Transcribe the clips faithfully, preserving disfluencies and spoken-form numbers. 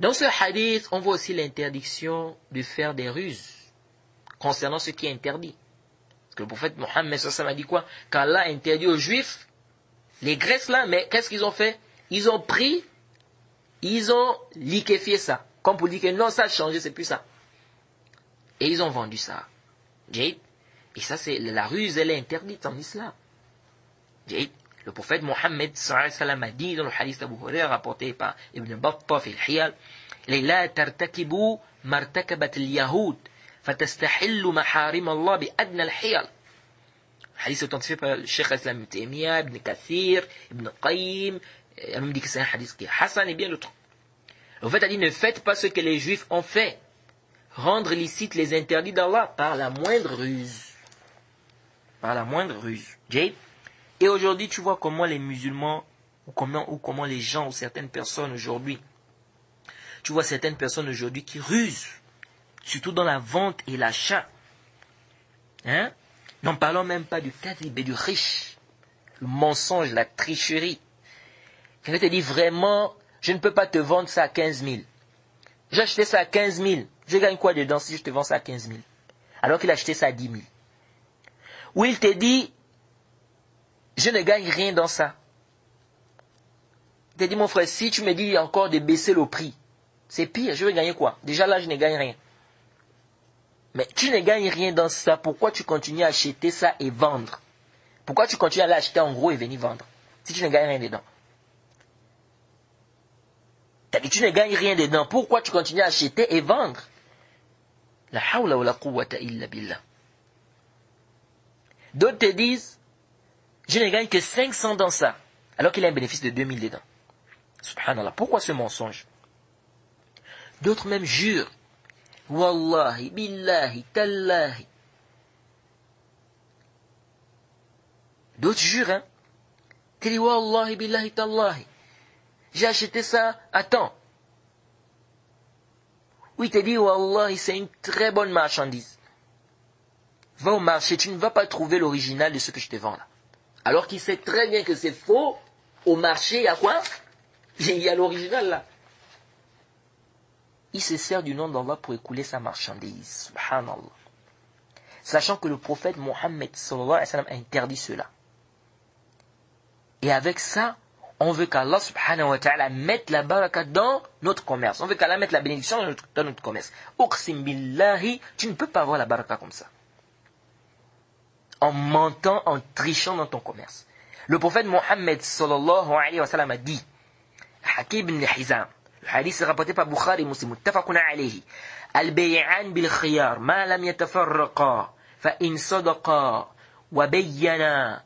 Dans ce hadith, on voit aussi l'interdiction de faire des ruses concernant ce qui est interdit. Parce que le prophète Mohammed a dit quoi? Qu'Allah a interdit aux Juifs les graisses là, mais qu'est-ce qu'ils ont fait? Ils ont pris, ils ont liquéfié ça. Comme pour dire que non, ça a changé, c'est plus ça. Et ils ont vendu ça. Et ça, c'est la ruse, elle est interdite en islam. Le prophète Mohammed a dit dans le hadith d'Abu Hurairah rapporté par Ibn Battah fi al-Hiyal, la tartakibu martakabat al-Yahud fatastahillu maharim Allah bi adna al-Hiyal. Hadith authentifié par le Cheikh Islam Ibn Taymiyyah, Ibn Kathir, Ibn Qayyim. Elle me dit que c'est un hadith qui est Hassan et bien d'autres. Le prophète a dit, ne faites pas ce que les Juifs ont fait. Rendre licite les interdits d'Allah par la moindre ruse. Par la moindre ruse. Jade. Et aujourd'hui, tu vois comment les musulmans, ou comment, ou comment les gens, ou certaines personnes aujourd'hui, tu vois certaines personnes aujourd'hui qui rusent, surtout dans la vente et l'achat. Hein? N'en parlons même pas du kadhib et du riche, le mensonge, la tricherie. Quelqu'un te dit vraiment, je ne peux pas te vendre ça à quinze mille. J'ai acheté ça à quinze mille. Je gagne quoi dedans si je te vends ça à quinze mille? Alors qu'il a acheté ça à dix mille. Ou il te dit, je ne gagne rien dans ça. Il te dit, mon frère, si tu me dis encore de baisser le prix, c'est pire, je vais gagner quoi? Déjà là, je ne gagne rien. Mais tu ne gagnes rien dans ça, pourquoi tu continues à acheter ça et vendre? Pourquoi tu continues à l'acheter en gros et venir vendre? Si tu ne gagnes rien dedans. T'as dit, tu ne gagnes rien dedans, pourquoi tu continues à acheter et vendre? La hawla wa la quwwata illa billah. D'autres te disent, je ne gagne que cinq cents dans ça, alors qu'il a un bénéfice de deux mille dedans. Subhanallah, pourquoi ce mensonge? D'autres même jurent, Wallahi, billahi, tallahi. D'autres jurent, hein. Tu dis, Wallahi, billahi, tallahi. J'ai acheté ça à temps. Oui, tu dis, Wallahi, c'est une très bonne marchandise. Va au marché, tu ne vas pas trouver l'original de ce que je te vends là. Alors qu'il sait très bien que c'est faux, au marché, il y a quoi? Il y a l'original là. Il se sert du nom d'Allah pour écouler sa marchandise. Subhanallah. Sachant que le prophète Mohammed sallallahu alayhi wa sallam a interdit cela. Et avec ça, on veut qu'Allah subhanahu wa ta'ala mette la baraka dans notre commerce. On veut qu'Allah mette la bénédiction dans notre, dans notre commerce. Uqsim billahi, tu ne peux pas avoir la baraka comme ça. En mentant, en trichant dans ton commerce. Le prophète Mohammed sallallahu alayhi wa sallam a dit, Hakim ibn Hizam, le hadith est rapporté par Bukhari Muslim, muttafaqun alayhi, al-bay'an bil khiyar, ma lam yatafarraqa, fa in sadaqa, wa bayyana,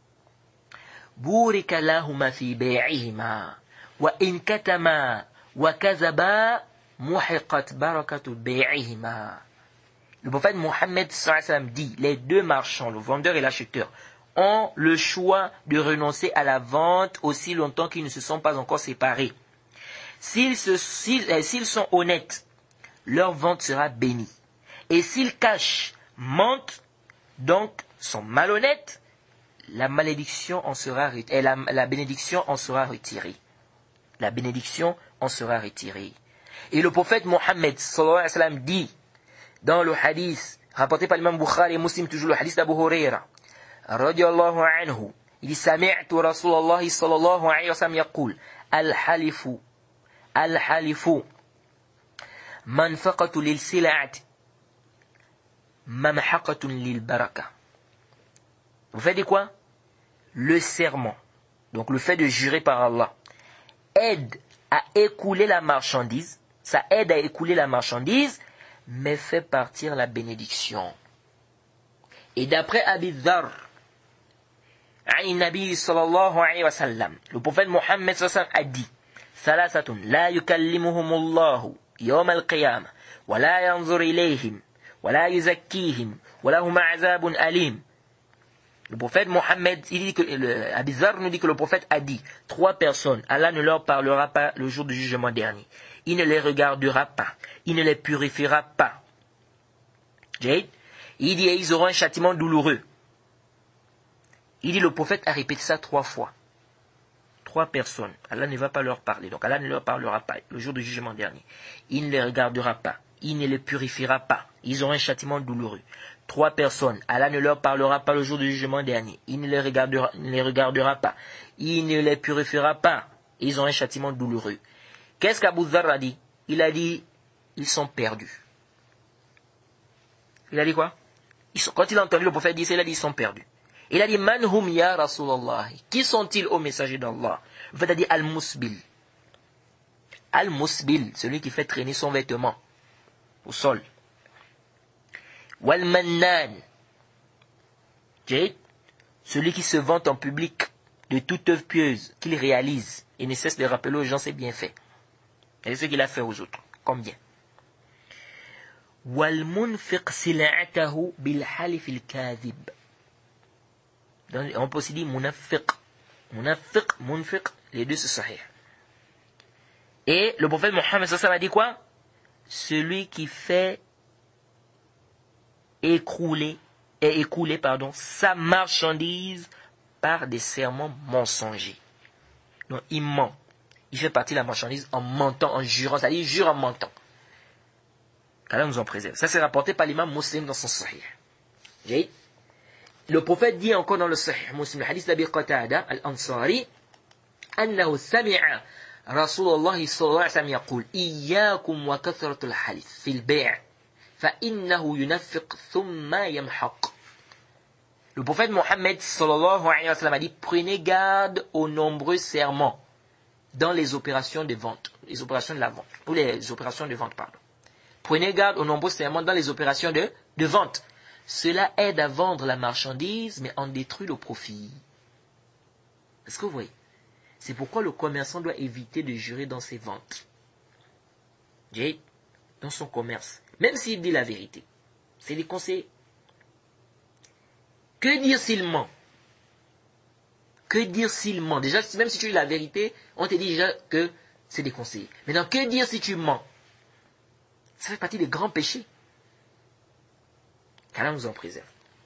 burika lahuma fi bay'ihima, wa in katama, wa kazaba, muhiqat barakatu bay'ihima. Le prophète Mohammed sallallahu alayhi wa sallam dit, les deux marchands, le vendeur et l'acheteur, ont le choix de renoncer à la vente aussi longtemps qu'ils ne se sont pas encore séparés. S'ils, se, s'ils, s'ils sont honnêtes, leur vente sera bénie. Et s'ils cachent, mentent, donc sont malhonnêtes, la malédiction en sera et la, la bénédiction en sera retirée. La bénédiction en sera retirée. Et le prophète Mohammed sallallahu alayhi wa sallam dit, dans le hadith rapporté par l'imam Bukhari et Muslim, toujours le hadith d'Abu Hurairah, radiyallahu anhu, il dit, sami'tu Rasulallah sallallahu alayhi wa sallam yaqul, al-halifu, al-halifu, manfaqatu lil sila'ati, mamhaqatun lil baraka. Vous faites quoi? Le serment, donc le fait de jurer par Allah, aide à écouler la marchandise, ça aide à écouler la marchandise, mais fait partir la bénédiction. Et d'après Abi Dharr, عن النبي صلى الله عليه وسلم, le prophète Mohammed صلى الله عليه وسلم a dit, ثلاثة لا يكلمهم الله يوم القيامة ولا ينظر إليهم ولا يزكيهم ولهم عذاب أليم. Le prophète Mohammed, il dit que, le, Abi Dharr nous dit que le prophète a dit, trois personnes, Allah ne leur parlera pas le jour du jugement dernier. Il ne les regardera pas. Il ne les purifiera pas. Jade, il dit, et ils auront un châtiment douloureux. Il dit, le prophète a répété ça trois fois. trois personnes, Allah ne va pas leur parler, donc Allah ne leur parlera pas le jour du jugement dernier. Il ne les regardera pas, il ne les purifiera pas, ils auront un châtiment douloureux. Trois personnes, Allah ne leur parlera pas le jour du jugement dernier, il ne les regardera, ne les regardera pas, il ne les purifiera pas, ils auront un châtiment douloureux. Qu'est-ce qu'Abu Dharr a dit? Il a dit, ils sont perdus. Il a dit quoi? Ils sont, quand il a entendu le prophète dire ça, il a dit, ils sont perdus. Il a dit, Man hum ya Rasulallah. Qui sont-ils au messager d'Allah? Le prophète a dit, Al-Musbil. Al-Musbil, celui qui fait traîner son vêtement au sol. Wal-Mannan. Celui qui se vante en public de toute œuvre pieuse qu'il réalise et ne cesse de rappeler aux gens ses bienfaits. Et ce qu'il a fait aux autres. Combien? Wal-Munfiq sil'atahu bil-halif il-kadhib. On peut aussi dire munafiq. Munafiq, munfiq, les deux c'est sahih. Et le prophète Mohammed sallallahu alayhi wa sallam a dit quoi? Celui qui fait écrouler, et écouler pardon, sa marchandise par des serments mensongers. Donc il ment. Il fait partie de la marchandise en mentant, en jurant, c'est-à-dire il jure en mentant. qu'Allah nous en préserve. Ça c'est rapporté par l'imam Muslim dans son Sahih. J'ai Le prophète dit encore dans le Sahih Muslim, le hadith d'Abi Qatada al-Ansari, أنه سمع رسول الله صلى الله عليه وسلم يقول إياكم وكثرة الحلف في البيع فإنه ينفق ثم يمحق. Le prophète Mohammed sallallahu alayhi wa sallam a dit, prenez garde aux nombreux serments dans les opérations de vente, les opérations de la vente, ou les opérations de vente, pardon. Prenez garde aux nombreux serments dans les opérations de, de vente. Cela aide à vendre la marchandise, mais en détruit le profit. Est-ce que vous voyez? C'est pourquoi le commerçant doit éviter de jurer dans ses ventes. Dans son commerce. Même s'il dit la vérité. C'est des conseils. Que dire s'il ment? Que dire s'il ment? Déjà, même si tu dis la vérité, on te dit déjà que c'est des conseils. Maintenant, que dire si tu mens? Ça fait partie des grands péchés. Qu'Allah nous en préserve.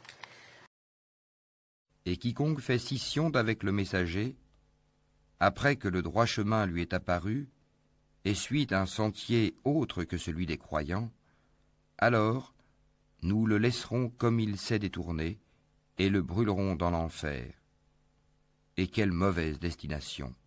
Et quiconque fait scission d'avec le messager, après que le droit chemin lui est apparu, et suit un sentier autre que celui des croyants, alors nous le laisserons comme il s'est détourné, et le brûlerons dans l'enfer. Et quelle mauvaise destination!